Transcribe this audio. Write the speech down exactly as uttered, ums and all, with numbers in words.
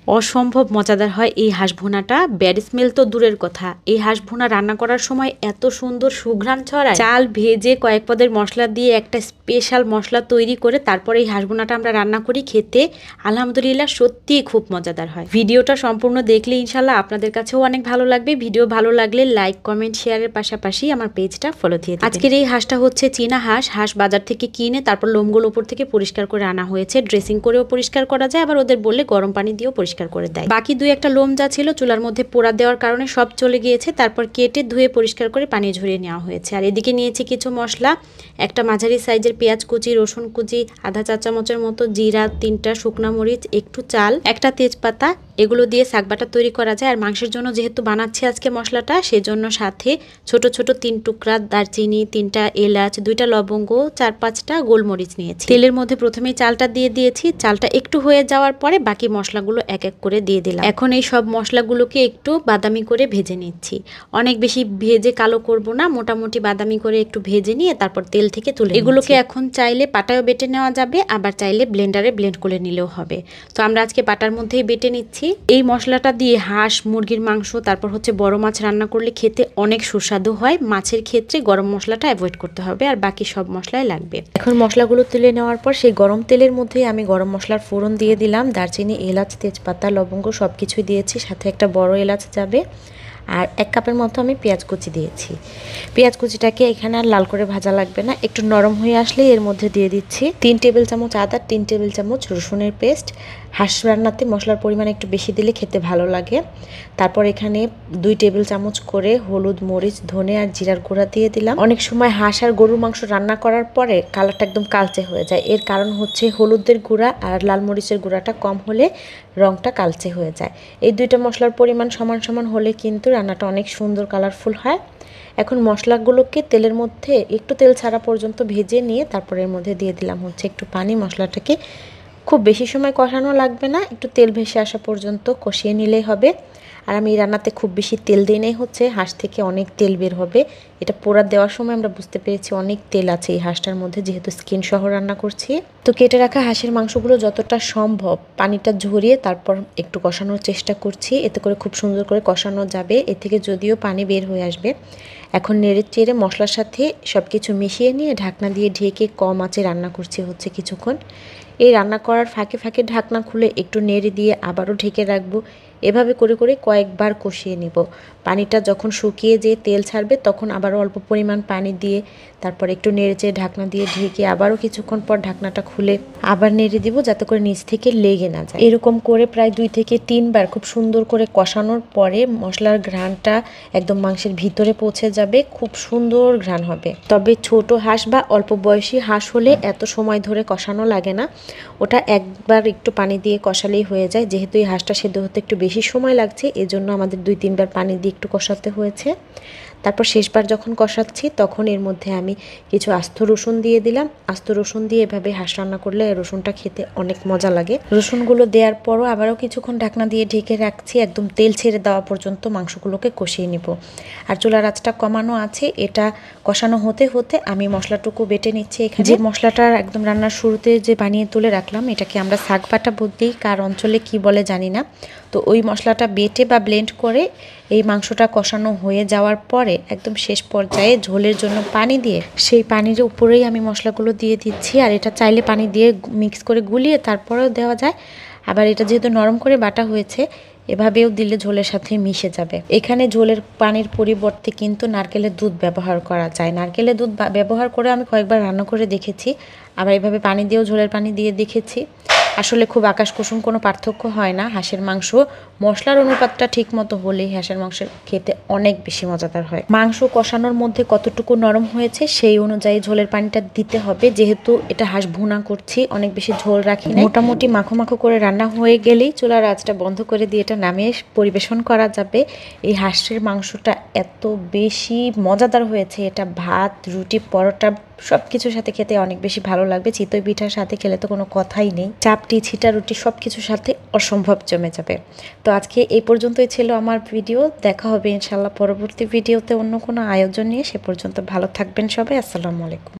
অসম্ভব মজাদার হয় এই হাঁস ভুনাটা। ব্যাড স্মেল তো দূরের কথা, এই হাঁস ভুনা রান্না করার সময় এত সুন্দর সুঘ্রাণ ছড়ায়। চাল ভেজে কয়েক পদের মশলা দিয়ে একটা স্পেশাল মশলা তৈরি করে তারপর এই হাঁস ভুনাটা আমরা রান্না করি, খেতে আলহামদুলিল্লাহ সত্যিই খুব মজাদার হয়। ভিডিওটা সম্পূর্ণ দেখলে ইনশাল্লাহ আপনাদের কাছেও অনেক ভালো লাগবে। ভিডিও ভালো লাগলে লাইক কমেন্ট শেয়ারের পাশাপাশি আমার পেজটা ফলো দিয়ে দিন। আজকের এই হাঁসটা হচ্ছে চীনা হাঁস। হাঁস বাজার থেকে কিনে তারপর লোমগুলো উপর থেকে পরিষ্কার করে আনা হয়েছে। ড্রেসিং করেও পরিষ্কার করা যায়, আবার ওদের বললে গরম পানি দিয়েও পরিষ্কার করে দেয়। বাকি দুই একটা লোম যা ছিল চুলার মধ্যে পোড়া দেওয়ার কারণে সব চলে গিয়েছে। তারপর কেটে ধুয়ে পরিষ্কার করে পানি ঝরিয়ে নেওয়া হয়েছে। আর এদিকে নিয়েছি কিছু মশলা, একটা মাঝারি সাইজের পেঁয়াজ কুচি, রসুন কুচি, আধা চা চামচের মতো জিরা, তিনটা শুকনা মরিচ, একটু চাল, একটা তেজপাতা, এগুলো দিয়ে শাকবাটা তৈরি করা যায়। আর মাংসের জন্য যেহেতু বানাচ্ছি আজকে মশলাটা, সেজন্য সাথে ছোট ছোট তিন টুকরা দারচিনি, তিনটা এলাচ, দুইটা লবঙ্গ, চার পাঁচটা গোলমরিচ নিয়েছি। তেলের মধ্যে প্রথমেই চালটা দিয়ে দিয়েছি। চালটা একটু হয়ে যাওয়ার পরে বাকি মশলাগুলো এক এক করে দিয়ে দিলাম। এখন এই সব মশলাগুলোকে একটু বাদামি করে ভেজে নিচ্ছি। অনেক বেশি ভেজে কালো করব না, মোটামুটি বাদামি করে একটু ভেজে নিয়ে তারপর তেল থেকে তুলে এগুলোকে এখন চাইলে পাটায়ও বেটে নেওয়া যাবে, আবার চাইলে ব্লেন্ডারে ব্লেন্ড করে নিলেও হবে। তো আমরা আজকে পাটার মধ্যেই বেটে নিচ্ছি। এই মশলাটা দিয়ে হাঁস, মুরগির মাংস, তারপর হচ্ছে বড় মাছ রান্না করলে খেতে অনেক সুস্বাদু হয়। মাছের ক্ষেত্রে গরম মশলাটা অ্যাভয়েড করতে হবে, আর বাকি সব মশলাই লাগবে। এখন মশলাগুলো তুলে নেওয়ার পর সেই গরম তেলের মধ্যেই আমি গরম মশলার ফোড়ন দিয়ে দিলাম। দারচিনি, এলাচ, তেজপাতা, লবঙ্গ সব কিছুই দিয়েছি, সাথে একটা বড় এলাচ যাবে। আর এক কাপের মতো আমি পেঁয়াজ কুচি দিয়েছি। পেঁয়াজ কুচিটাকে এখানে আর লাল করে ভাজা লাগবে না, একটু নরম হয়ে আসলে এর মধ্যে দিয়ে দিচ্ছি তিন টেবিল চামচ আদা, তিন টেবিল চামচ রসুনের পেস্ট। হাঁস রান্নাতে মশলার পরিমাণ একটু বেশি দিলে খেতে ভালো লাগে। তারপর এখানে দুই টেবিল চামচ করে হলুদ, মরিচ, ধনে আর জিরার গুঁড়া দিয়ে দিলাম। অনেক সময় হাঁস আর গরুর মাংস রান্না করার পরে কালারটা একদম কালচে হয়ে যায়, এর কারণ হচ্ছে হলুদের গুঁড়া আর লাল মরিচের গুঁড়াটা কম হলে রংটা কালচে হয়ে যায়। এই দুইটা মশলার পরিমাণ সমান সমান হলে কিন্তু রান্নাটা অনেক সুন্দর কালারফুল হয়। এখন মশলাগুলোকে তেলের মধ্যে একটু তেল ছাড়া পর্যন্ত ভেজে নিয়ে তারপর এর মধ্যে দিয়ে দিলাম হচ্ছে একটু পানি। মশলাটাকে খুব বেশি সময় কষানো লাগবে না, একটু তেল ভেসে আসা পর্যন্ত কষিয়ে নিলেই হবে। আর আমি এই রান্নাতে খুব বেশি তেল দিই নাই, হচ্ছে হাঁস থেকে অনেক তেল বের হবে। এটা পোড়া দেওয়ার সময় আমরা বুঝতে পেরেছি অনেক তেল আছে এই হাঁসটার মধ্যে, যেহেতু স্কিন সহ রান্না করছি। তো কেটে রাখা হাঁসের মাংসগুলো যতটা সম্ভব পানিটা ঝরিয়ে তারপর একটু কষানোর চেষ্টা করছি, এতে করে খুব সুন্দর করে কষানো যাবে। এ থেকে যদিও পানি বের হয়ে আসবে। এখন নেড়ে চেড়ে মশলার সাথে সব কিছু মিশিয়ে নিয়ে ঢাকনা দিয়ে ঢেকে কম আঁচে রান্না করছি হচ্ছে কিছুক্ষণ। এই রান্না করার ফাঁকে ফাঁকে ঢাকনা খুলে একটু নেড়ে দিয়ে আবারও ঢেকে রাখবো। এভাবে করে করে কয়েকবার কষিয়ে নিব। পানিটা যখন শুকিয়ে যেয়ে তেল ছাড়বে তখন আবারও অল্প পরিমাণ পানি দিয়ে তারপর একটু নেড়ে চেড়ে ঢাকনা দিয়ে ঢেকে আবারও কিছুক্ষণ পর ঢাকনাটা খুলে আবার নেড়ে দিব, যাতে করে নিচ থেকে লেগে না যায়। এরকম করে প্রায় দুই থেকে তিনবার খুব সুন্দর করে কষানোর পরে মশলার ঘ্রাণটা একদম মাংসের ভিতরে পৌঁছে যাবে, খুব সুন্দর ঘ্রাণ হবে। তবে ছোট হাঁস বা অল্প বয়সী হাঁস হলে এত সময় ধরে কষানো লাগে না, ওটা একবার একটু পানি দিয়ে কষালেই হয়ে যায়। যেহেতু এই হাঁসটা সেদ্ধ হতে একটু বেশি সময় লাগছে, এজন্য আমাদের দুই তিনবার পানি দিয়ে একটু কষাতে হয়েছে। তারপর শেষবার যখন কষাচ্ছি তখন এর মধ্যে আমি কিছু আস্ত রসুন দিয়ে দিলাম। আস্ত রসুন দিয়ে এভাবে হাঁস রান্না করলে রসুনটা খেতে অনেক মজা লাগে। রসুনগুলো দেওয়ার পরও আবারও কিছুক্ষণ ঢাকনা দিয়ে ঢেকে রাখছি, একদম তেল ছেড়ে দেওয়া পর্যন্ত মাংসগুলোকে কষিয়ে নিব। আর চুলার আঁচটা কমানো আছে। এটা কষানো হতে হতে আমি মশলাটুকু বেটে নিচ্ছি। এখানে যে মশলাটা একদম রান্নার শুরুতে যে বানিয়ে তুলে রাখলাম, এটাকে আমরা শাক বাটা বলতেই, কার অঞ্চলে কি বলে জানি না। তো ওই মশলাটা বেটে বা ব্লেন্ড করে এই মাংসটা কষানো হয়ে যাওয়ার পরে একদম শেষ পর্যায়ে ঝোলের জন্য পানি দিয়ে সেই পানির উপরেই আমি মশলাগুলো দিয়ে দিচ্ছি। আর এটা চাইলে পানি দিয়ে মিক্স করে গুলিয়ে তারপরেও দেওয়া যায়, আবার এটা যেহেতু নরম করে বাটা হয়েছে এভাবেও দিলে ঝোলের সাথে মিশে যাবে। এখানে ঝোলের পানির পরিবর্তে কিন্তু নারকেলের দুধ ব্যবহার করা যায়। নারকেলের দুধ ব্যবহার করে আমি কয়েকবার রান্না করে দেখেছি, আবার এভাবে পানি দিয়েও ঝোলের পানি দিয়ে দেখেছি। আসলে খুব আকাশ কুসুম কোনো পার্থক্য হয় না। হাঁসের মাংস মশলার অনুপাতটা ঠিক মতো হলেই হাঁসের মাংসের খেতে অনেক বেশি মজাদার হয়। মাংস কষানোর মধ্যে কতটুকু নরম হয়েছে সেই অনুযায়ী ঝোলের পানিটা দিতে হবে। যেহেতু এটা হাঁস ভুনা করছি, অনেক বেশি ঝোল রাখি না, মোটামুটি মাখো মাখো করে রান্না হয়ে গেলেই চুলার আঁচটা বন্ধ করে দিয়ে এটা নামিয়ে পরিবেশন করা যাবে। এই হাঁসের মাংসটা এত বেশি মজাদার হয়েছে, এটা ভাত, রুটি, পরোটা সব কিছুর সাথে খেতে অনেক বেশি ভালো লাগবে। চিতই পিঠার সাথে খেলে তো কোনো কথাই নেই, চাপটি, ছিটা রুটি সব কিছুর সাথে অসম্ভব জমে যাবে। তো আজকে এই পর্যন্তই ছিল আমার ভিডিও। দেখা হবে ইনশাল্লাহ পরবর্তী ভিডিওতে অন্য কোনো আয়োজন নিয়ে। সে পর্যন্ত ভালো থাকবেন সবাই। আসসালামু আলাইকুম।